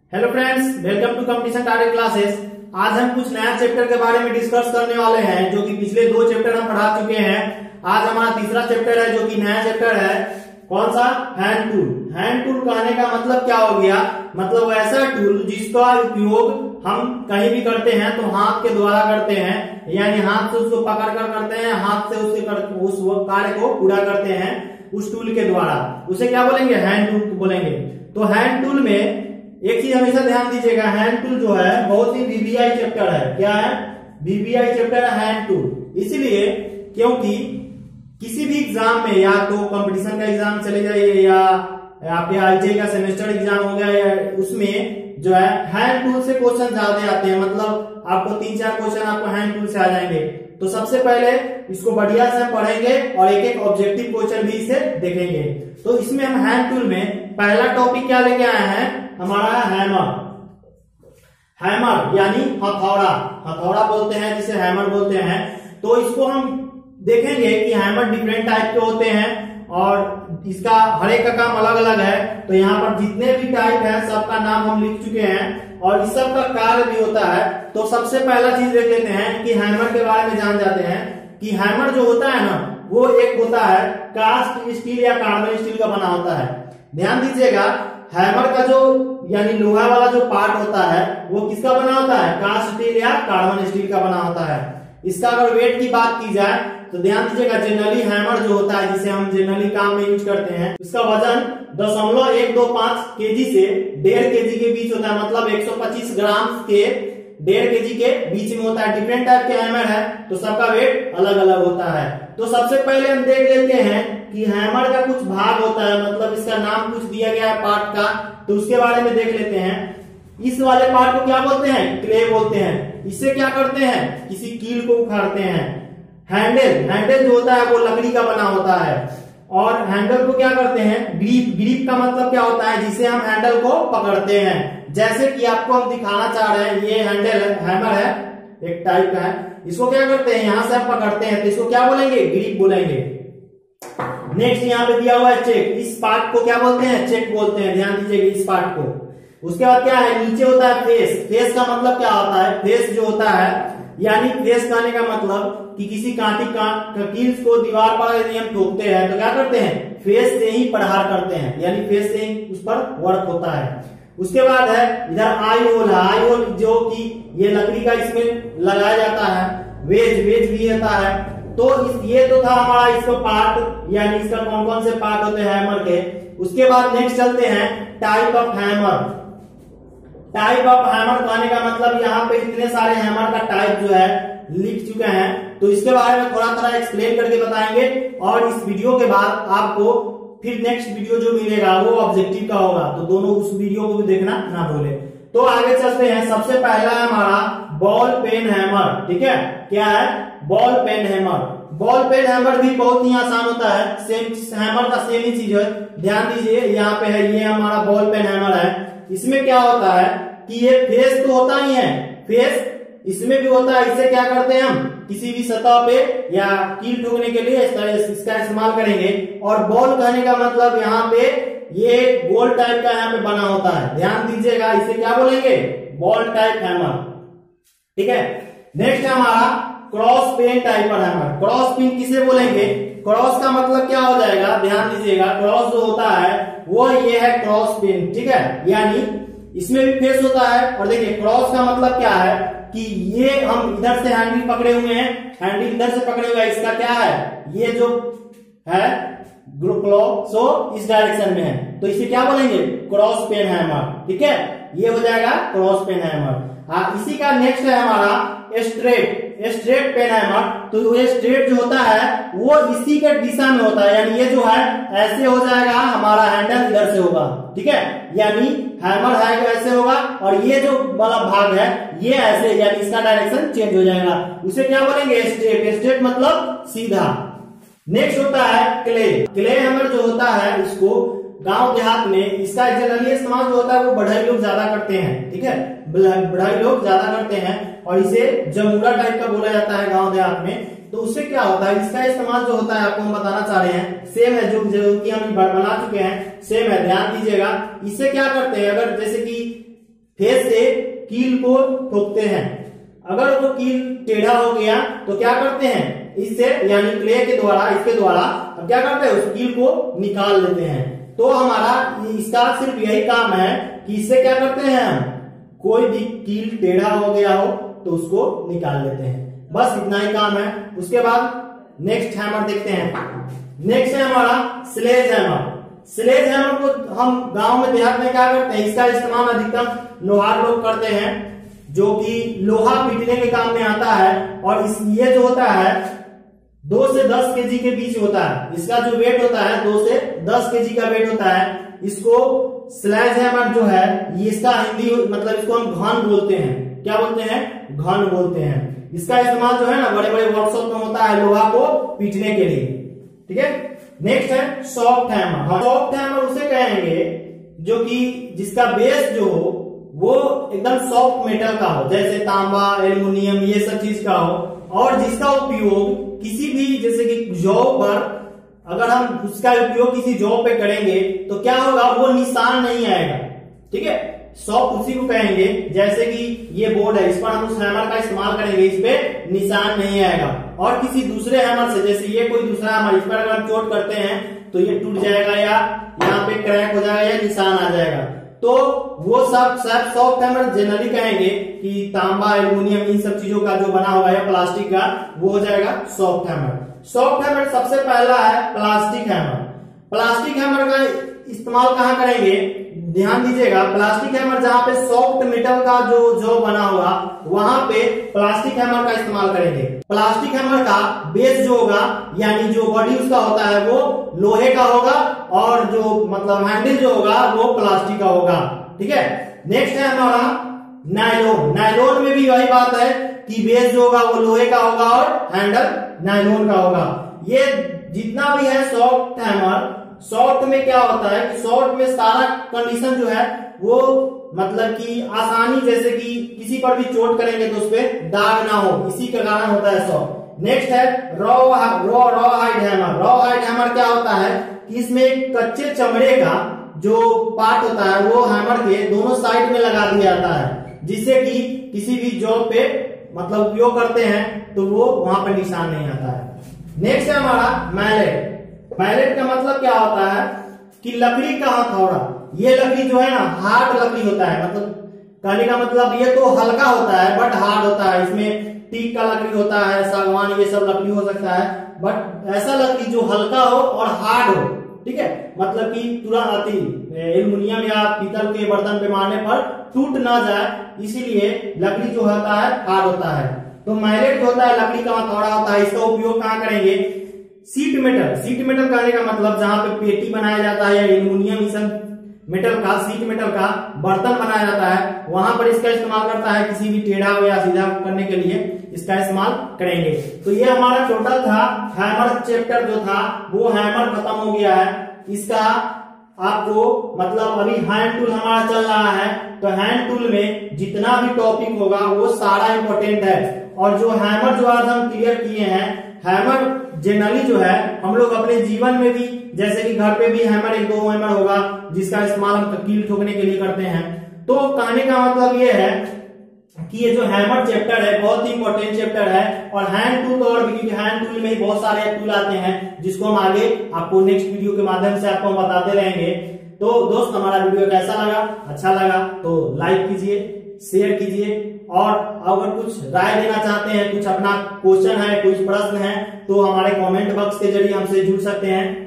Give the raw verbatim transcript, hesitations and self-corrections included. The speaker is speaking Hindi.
Hello friends, welcome to competition target classes. आज हम कुछ नया चैप्टर के बारे में डिस्कस करने वाले हैं, जो कि पिछले दो चैप्टर हम पढ़ा चुके हैं। आज हमारा तीसरा चैप्टर है, जो कि नया चैप्टर है। कौन सा? Hand tool. हैंड टूल कहने का मतलब क्या हो गया? मतलब ऐसा टूल जिसका उपयोग हम कहीं भी करते हैं तो हाथ के द्वारा करते हैं, यानी हाथ से उसको पकड़ कर करते हैं, हाथ से उससे कर, उस कार्य को पूरा करते हैं उस टूल के द्वारा। उसे क्या बोलेंगे? हैंड टूल बोलेंगे। तो हैंड टूल में एक चीज हमेशा ध्यान दीजिएगा, हैंड टूल जो है बहुत ही वीवीआई चैप्टर है। क्या है? वीवीआई चैप्टर है हैंड टूल। इसीलिए क्योंकि किसी भी एग्जाम में, या तो कंपटीशन का एग्जाम चले जाइए, या आपके आईटीआई का सेमेस्टर एग्जाम हो गया, या उसमें जो है हैंड टूल से क्वेश्चन ज्यादा आते हैं। मतलब आपको तीन चार क्वेश्चन आपको हैंड टूल से आ जाएंगे। तो सबसे पहले इसको बढ़िया से हम पढ़ेंगे और एक एक ऑब्जेक्टिव क्वेश्चन भी इसे देखेंगे। तो इसमें हम हैंड टूल में पहला टॉपिक क्या लेके आए हैं? हमारा हैमर। हैमर यानी हथौड़ा। हथौड़ा बोलते हैं जिसे हैमर बोलते हैं। तो इसको हम देखेंगे कि हैमर डिफरेंट टाइप के होते हैं और इसका हर एक का काम अलग अलग है। तो यहाँ पर जितने भी टाइप है सबका नाम हम लिख चुके हैं और इस सब का कार्य भी होता है। तो सबसे पहला चीज देख लेते हैं कि हैमर के बारे में जान जाते हैं कि हैमर जो होता है ना, वो एक होता है कास्ट स्टील या कार्बन स्टील का बना होता है। ध्यान दीजिएगा, हैमर का जो यानी लोहा वाला जो पार्ट होता है वो किसका बना होता है? कास्ट स्टील या कार्बन स्टील का बना होता है। इसका अगर वेट की बात की जाए तो ध्यान दीजिएगा, जनरली हैमर जो होता है जिसे हम जनरली काम में यूज करते हैं, इसका वजन दशमलव एक दो पांच केजी से डेढ़ केजी के बीच होता है। मतलब एक सौ पच्चीस ग्राम के डेढ़ केजी के बीच में होता है। डिफरेंट टाइप के हैमर है तो सबका वेट अलग अलग होता है। तो सबसे पहले हम देख लेते हैं कि हैमर का कुछ भाग होता है, मतलब इसका नाम कुछ दिया गया है पार्ट का, तो उसके बारे में देख लेते हैं। इस वाले पार्ट को क्या बोलते हैं? क्ले बोलते हैं। इससे क्या करते हैं? किसी कील को उखाड़ते हैं। हैंडल, हैंडल जो होता है वो लकड़ी का बना होता है। और हैंडल को क्या करते हैं? ग्रिप। ग्रिप का मतलब क्या होता है? जिसे हम हैंडल को पकड़ते हैं। जैसे कि आपको हम दिखाना चाह रहे हैं, ये हैंडल हैमर है, एक टाइप का है। इसको क्या करते हैं? यहां से हम पकड़ते हैं तो इसको क्या बोलेंगे? ग्रिप बोलेंगे। नेक्स्ट यहाँ पे दिया हुआ है चेक। इस पार्ट को क्या बोलते हैं? चेक बोलते हैं। ध्यान दीजिएगा इस पार्ट को। उसके बाद क्या है? नीचे होता है फेस। फेस का मतलब क्या होता है? फेस जो होता है, यानी फेस कहने का मतलब कि किसी कांटी का कील्स को दीवार पर यदि हम ठोकते हैं तो क्या करते हैं? फेस से ही प्रहार करते हैं, यानी फेस से ही उस पर वर्क होता है। उसके बाद है इधर आई होल है। आई होल जो कि ये लकड़ी का इसमें लगाया जाता है। वेज, वेज भी होता है। तो इस ये तो था हमारा इसका पार्ट, यानी इसका कौन कौन से पार्ट होते हैं हैमर के। उसके बाद नेक्स्ट चलते हैं type of hammer. Type of hammer कहने का मतलब यहाँ पे इतने सारे हैमर का टाइप जो है लिख चुके हैं, तो इसके बारे में थोड़ा थोड़ा एक्सप्लेन करके बताएंगे। और इस वीडियो के बाद आपको फिर नेक्स्ट वीडियो जो मिलेगा वो ऑब्जेक्टिव का होगा, तो दोनों उस वीडियो को भी देखना ना भूले। तो आगे चलते हैं। सबसे पहला है हमारा बॉल पेन हैमर। ठीक है, क्या है? Ball pen hammer. Ball pen hammer भी बहुत ही आसान होता है। सेम हैमर का सेम ही चीज है। ध्यान दीजिए, यहाँ पे है, ये हमारा बॉल पेन हैमर है। इसमें क्या होता है कि ये फेस तो होता ही है, फेस इसमें भी होता है। इसे क्या करते हैं? हम किसी भी सतह पे या कील ठोकने के लिए इसका इस्तेमाल करेंगे। और बॉल कहने का मतलब यहाँ पे ये गोल टाइप का यहाँ पे बना होता है। ध्यान दीजिएगा, इसे क्या बोलेंगे? Ball type hammer. ठीक है। नेक्स्ट हमारा cross pen type hammer. Cross pin किसे बोलेंगे? क्रॉस का मतलब क्या हो जाएगा? ध्यान दीजिएगा, क्रॉस जो होता है वो ये है क्रॉस पिन। ठीक है, यानी इसमें भी फेस होता है। और देखिए क्रॉस का मतलब क्या है कि ये हम इधर से हैंडल पकड़े हुए हैं, हैंडल इधर से पकड़े हुए हैं। इसका क्या है? ये जो है क्लो सो इस डायरेक्शन में है, तो इसे क्या बोलेंगे? Cross pen hammer. ठीक है, ये हो जाएगा क्रॉस पेन हैमर। हाँ, इसी का नेक्स्ट है हमारा स्ट्रेट स्ट्रेट पेन हैमर। तो ये स्ट्रेट जो होता है वो इसी के दिशा में होता है, यानी ये जो है ऐसे हो जाएगा, हमारा हैंडल इधर से होगा। ठीक है, यानी हैमर है जो ऐसे होगा और ये जो वाला भाग है ये ऐसे, यानी इसका डायरेक्शन चेंज हो जाएगा। उसे क्या बोलेंगे? स्ट्रेट। स्ट्रेट मतलब सीधा। नेक्स्ट होता है क्ले। क्ले हैमर जो होता है, इसको गांव देहात में इसका जनरली इस्तेमाल जो होता है वो बढ़ई लोग ज्यादा करते हैं। ठीक है, बढ़ई लोग ज्यादा करते हैं और इसे जमुरा टाइप का बोला जाता है गांव देहात में। तो उससे क्या होता है? इसका इस्तेमाल जो होता है आपको हम बताना चाह रहे हैं, सेम है जो जो कि हम बना चुके हैं, सेम है। ध्यान दीजिएगा, इससे क्या करते हैं? अगर जैसे कि फेस से कील को ठोकते हैं। अगर वो कील टेढ़ा हो गया तो क्या करते हैं, इससे यानी क्ले के द्वारा, इसके द्वारा अब क्या करते हैं, उस कील को निकाल लेते हैं। तो हमारा इसका सिर्फ यही काम है कि इससे क्या करते हैं, हम कोई भी कील टेढ़ा हो गया हो तो उसको निकाल लेते हैं। बस इतना ही काम है। उसके बाद नेक्स्ट हैमर देखते हैं। नेक्स्ट है हमारा स्लेज हैमर। स्लेज हैमर को हम गांव में देहात में क्या करते हैं, इसका इस्तेमाल अधिकतम लोहार लोग करते हैं, जो कि लोहा पीटने के काम में आता है। और इस ये जो होता है दो से दस केजी के बीच होता है। इसका जो वेट होता है दो से दस केजी का वेट होता है। इसको स्लेज हैमर जो है, ये इसका हिंदी मतलब इसको हम घन बोलते हैं। क्या बोलते हैं, घन बोलते हैं। इसका इस्तेमाल जो है ना बड़े बड़े वर्कशॉप में होता है लोहा को पीटने के लिए। ठीक है। नेक्स्ट है सॉफ्ट हैमर। सॉफ्ट हैमर उसे कहेंगे जो कि जिसका बेस जो हो वो एकदम सॉफ्ट मेटल का हो, जैसे तांबा, एल्युमिनियम, ये सब चीज का हो, और जिसका उपयोग किसी भी जैसे कि जॉब पर अगर हम उसका उपयोग किसी जॉब पे करेंगे तो क्या होगा, वो निशान नहीं आएगा। ठीक है। सॉफ्ट उसी को कहेंगे, जैसे कि ये बोर्ड है, इस पर हम उस हैमर का इस्तेमाल करेंगे, इस पे निशान नहीं आएगा। और किसी दूसरे हैमर से, जैसे ये कोई दूसरा हैमर, इस पर अगर हम चोट करते हैं तो ये टूट जाएगा या यहाँ पे क्रैक हो जाएगा या निशान आ जाएगा। तो वो सब सब सॉफ्ट हैमर जनरली कहेंगे कि तांबा, एल्युमिनियम, इन सब चीजों का जो बना होगा या प्लास्टिक का, वो हो जाएगा सॉफ्ट हैमर। सॉफ्ट हैमर सबसे पहला है प्लास्टिक हैमर। प्लास्टिक हैमर का इस्तेमाल कहाँ करेंगे, ध्यान दीजिएगा। प्लास्टिक हैमर जहां पे सॉफ्ट मेटल का जो जो बना होगा वहां पे प्लास्टिक हैमर का इस्तेमाल करेंगे। प्लास्टिक हैमर का बेस जो होगा यानी जो बॉडी उसका होता है वो लोहे का होगा, और जो मतलब हैंडल जो होगा वो प्लास्टिक का होगा। ठीक है। नेक्स्ट है हमारा नायलॉन। नायलॉन में भी वही बात है कि बेस जो होगा वो लोहे का होगा और हैंडल नायलॉन का होगा। ये जितना भी है सॉफ्ट हैमर, सॉफ्ट में क्या होता है कि सॉफ्ट में सारा कंडीशन जो है वो मतलब कि आसानी, जैसे कि किसी पर भी चोट करेंगे तो उस पर दाग ना हो, इसी के कारण होता है सॉफ्ट। नेक्स्ट है raw raw raw hide hammer. Raw hide hammer क्या होता है कि इसमें एक कच्चे चमड़े का जो पार्ट होता है वो हैमर के दोनों साइड में लगा दिया जाता है, जिससे कि किसी भी जॉब पे मतलब उपयोग करते हैं तो वो वहां पर निशान नहीं आता है। नेक्स्ट है हमारा मैलेट। मैलेट का मतलब क्या होता है कि लकड़ी का हथौड़ा। ये लकड़ी जो है ना हार्ड लकड़ी होता है, मतलब कहने का मतलब ये तो हल्का होता है बट हार्ड होता है। इसमें टीक का लकड़ी होता है, सागवान, ये सब लकड़ी हो सकता है, बट ऐसा लकड़ी जो हल्का हो और हार्ड हो। ठीक है। मतलब कि तुरंत एल्युमिनियम या पीतल के बर्तन पे मारने पर टूट ना जाए, इसीलिए लकड़ी जो होता है हार्ड होता है। तो मैलेट जो होता है लकड़ी का हथौड़ा होता है। इसका उपयोग कहाँ करेंगे, सीट मेटल। सीट मेटल कहने का मतलब जहां पे पेटी बनाया जाता है या एल्युमिनियम सब मेटल का, सीट मेटल का बर्तन बनाया जाता है, वहां पर इसका इस्तेमाल करता है। किसी भी टेढ़ा हो या सीधा करने के लिए इसका इस्तेमाल करेंगे। तो ये हमारा टोटल था हैमर चैप्टर जो था वो हैमर खत्म हो गया है। इसका आपको मतलब अभी हैंड टूल हमारा चल रहा है, तो हैंड टूल में जितना भी टॉपिक होगा वो सारा इंपॉर्टेंट है। और जो हैमर जो आज हम क्लियर किए हैं, हैमर जनरली जो है हम लोग अपने जीवन में भी, जैसे कि घर पे भी हैमर एक दो हैमर होगा जिसका इस्तेमाल हम कील ठोकने के लिए करते हैं। तो कहने का मतलब ये है कि ये जो हैमर चैप्टर है बहुत ही इंपॉर्टेंट चैप्टर है। और हैंड टूल और भी, क्योंकि हैंड टूल में ही बहुत सारे टूल आते हैं जिसको हम आगे आपको नेक्स्ट वीडियो के माध्यम से आपको बताते रहेंगे। तो दोस्त हमारा वीडियो कैसा लगा, अच्छा लगा तो लाइक कीजिए, शेयर कीजिए, और अगर कुछ राय देना चाहते हैं, कुछ अपना क्वेश्चन है, कुछ प्रश्न है, तो हमारे कमेंट बॉक्स के जरिए हमसे जुड़ सकते हैं।